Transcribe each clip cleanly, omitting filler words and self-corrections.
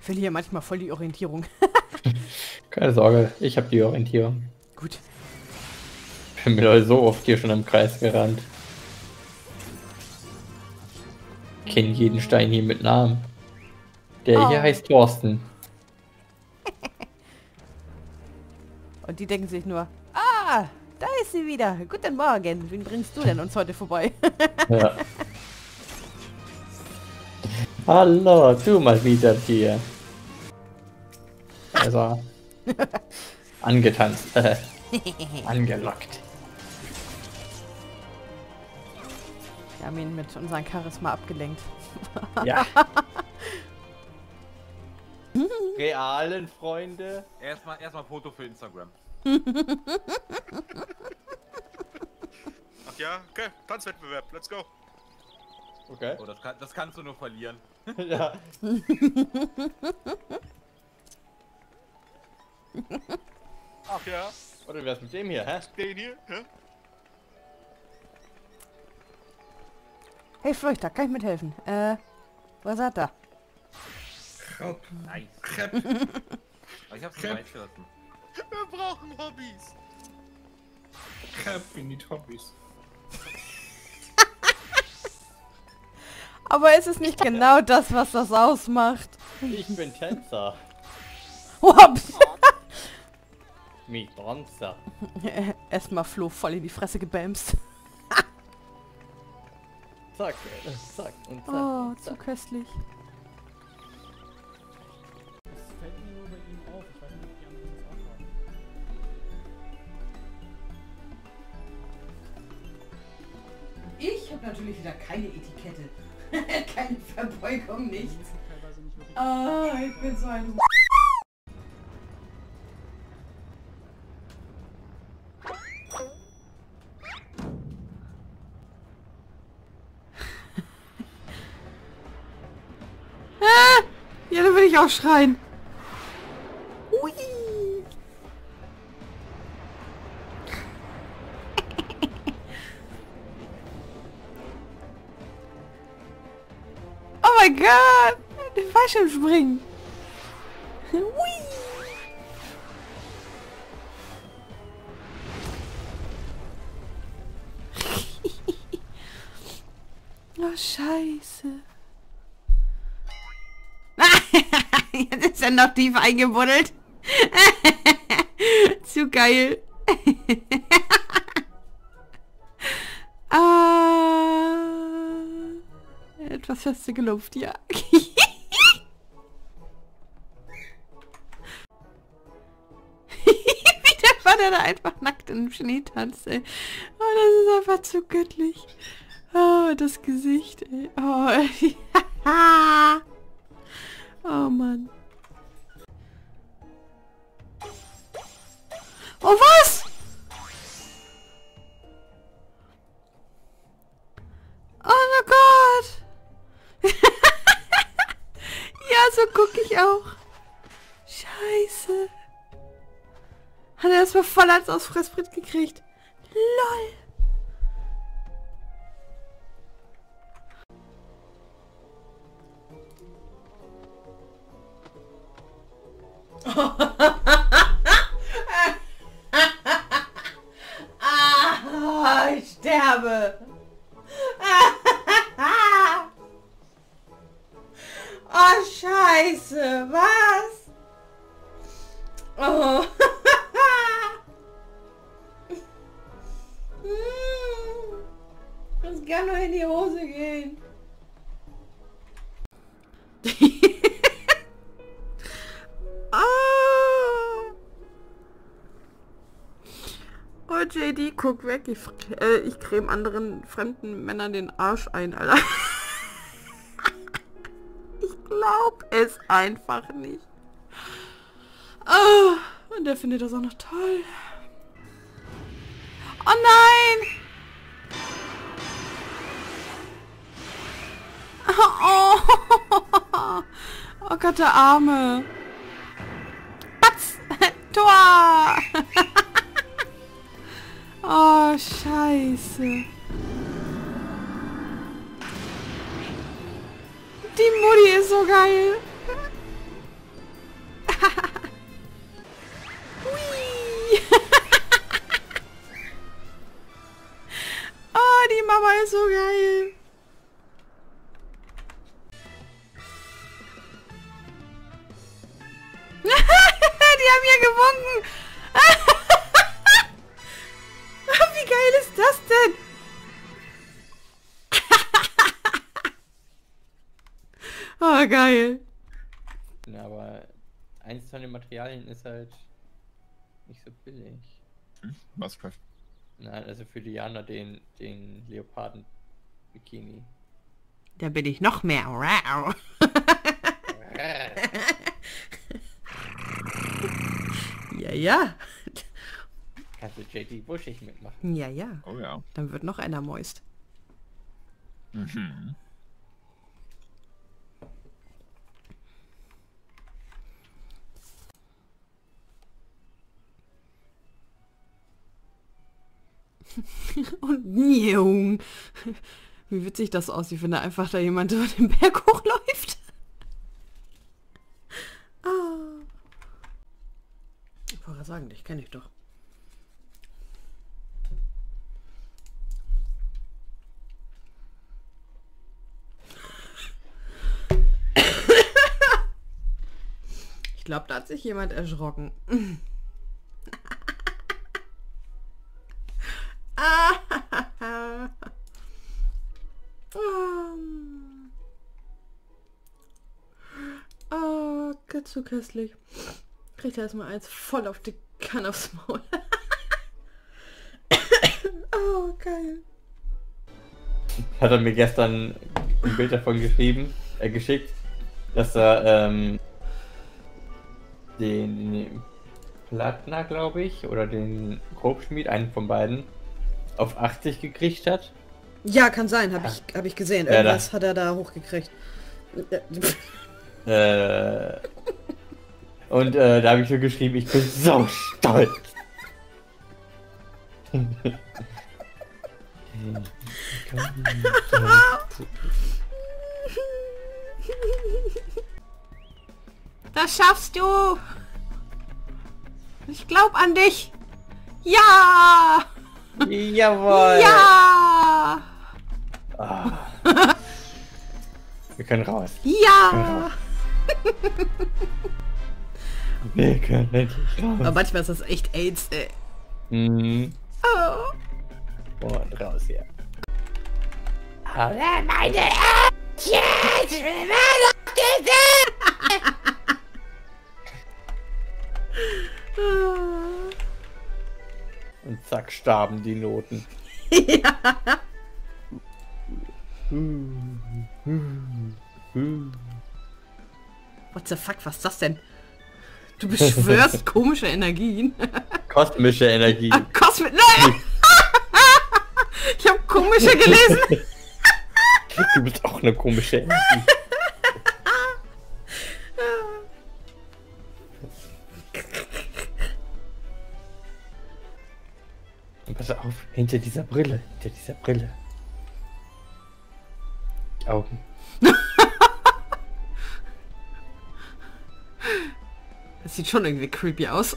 Ich verliere manchmal voll die Orientierung. Keine Sorge, ich habe die Orientierung. Gut. Ich bin mir so oft hier schon im Kreis gerannt. Ich kenne jeden Stein hier mit Namen. Der hier heißt Thorsten. Und die denken sich nur, ah, da ist sie wieder. Guten Morgen. Wen bringst du denn uns heute vorbei? Ja. Hallo, du mal wieder hier. Also, angetanzt. Angelockt. Wir haben ihn mit unserem Charisma abgelenkt. Ja. Realen Freunde. Erstmal Foto für Instagram. Ach ja, okay, Tanzwettbewerb, let's go. Okay. Oh, das kannst du nur verlieren. Ja. Ach ja, Oder wär's mit dem hier, hä? den hier, hä? Hey Fleuchter, kann ich mithelfen? Was hat er? Nice. Aber ich hab's nicht weit gelassen. Wir brauchen Hobbys. We need Hobbies. Aber ist es nicht genau das, was das ausmacht? Ich bin Tänzer. Ups. Mi Bronzer. Erstmal Flo voll in die Fresse gebämst. Zack, zack und zack. Oh, und zu zack. köstlich. Das fällt mir nur bei ihm auf. Ich weiß nicht, ob die anderen das auch haben. Ich habe natürlich wieder keine Etikette. Keine Verbeugung, nichts. Teilweise nicht wirklich. Ah, ich bin so ein... Ja, da will ich auch schreien. Ui. Oh mein Gott! Den Fallschirmspringen! Hui! Oh, scheiße. Jetzt ist er noch tief eingebuddelt. Zu geil. Etwas feste gelupft, ja. Wie der Vater da einfach nackt im Schnee tanzt, ey. Oh, das ist einfach zu göttlich. Oh, das Gesicht, ey. Oh, oh Mann. Oh, was? Oh Gott. Ja, so gucke ich auch. Scheiße. Hat er erstmal voll als aus Fressbrett gekriegt. LOL. Ich sterbe. Oh, Scheiße. Was? Oh. Das kann nur in die Hose gehen. Oh, JD, guck weg. Ich creme anderen fremden Männern den Arsch ein, Alter. Ich glaub es einfach nicht. Oh, und der findet das auch noch toll. Oh nein! Oh, oh Gott, der Arme. Batz! Tor! Oh, scheiße. Die Mutti ist so geil. Oh, geil. Ja, aber eins von den Materialien ist halt nicht so billig. Was, Craft? Nein, also für Diana den Leoparden-Bikini. Da bin ich noch mehr. Wow. Ja, ja. Kannst du JD Buschig mitmachen? Ja, ja. Oh ja. Dann wird noch einer moist. Mhm. Und Njung. Wie witzig das aussieht, wenn da einfach da jemand über den Berg hochläuft. Ah. Ich wollte gerade sagen, dich kenne ich doch. Ich glaube, da hat sich jemand erschrocken. Oh, Gott, so köstlich. Kriegt er erstmal eins voll auf die Kanne aufs Maul. Oh, geil. Hat er mir gestern ein Bild davon geschickt, dass er den Plattner, glaube ich, oder den Grobschmied, einen von beiden, auf 80 gekriegt hat. Ja, kann sein, hab ich gesehen. Ja, Irgendwas hat er da hochgekriegt. Und da habe ich nur geschrieben, ich bin so stolz. Das schaffst du! Ich glaub an dich! Ja! Jawohl! Ja! Ah. Wir können raus. Ja! Wir können endlich raus. Aber manchmal ist das echt AIDS, ey. Mhm. Oh. Und raus hier. Und zack, starben die Noten. Ja. What the fuck, was ist das denn? Du beschwörst komische Energien. Kosmische Energie. Ah, Kosmik. Nein! Ich habe komische gelesen. Du bist auch eine komische Energie. Und pass auf, hinter dieser Brille. Die Augen. Das sieht schon irgendwie creepy aus.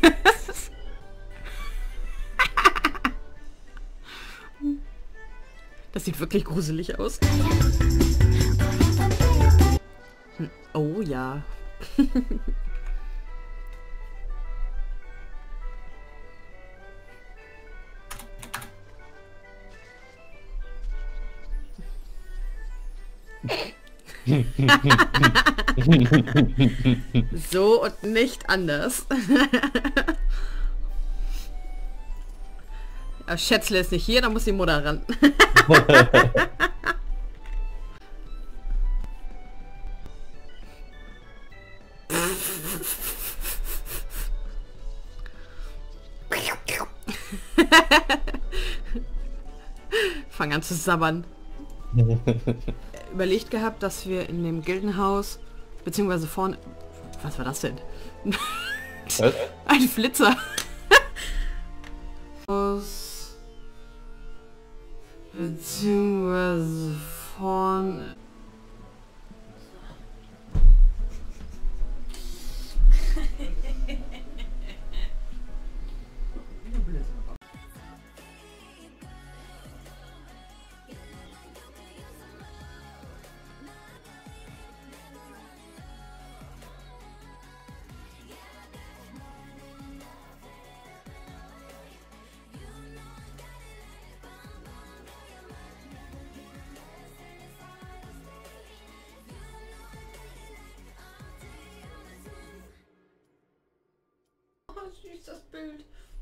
Das sieht wirklich gruselig aus. Oh ja. So und nicht anders. Ja, Schätzle ist nicht hier, da muss die Mutter ran. Fang an zu sabbern. Überlegt gehabt, dass wir in dem Gildenhaus, beziehungsweise vorne... Was war das denn? Was? Ein Flitzer. Aus... Beziehungsweise vorne... das Bild.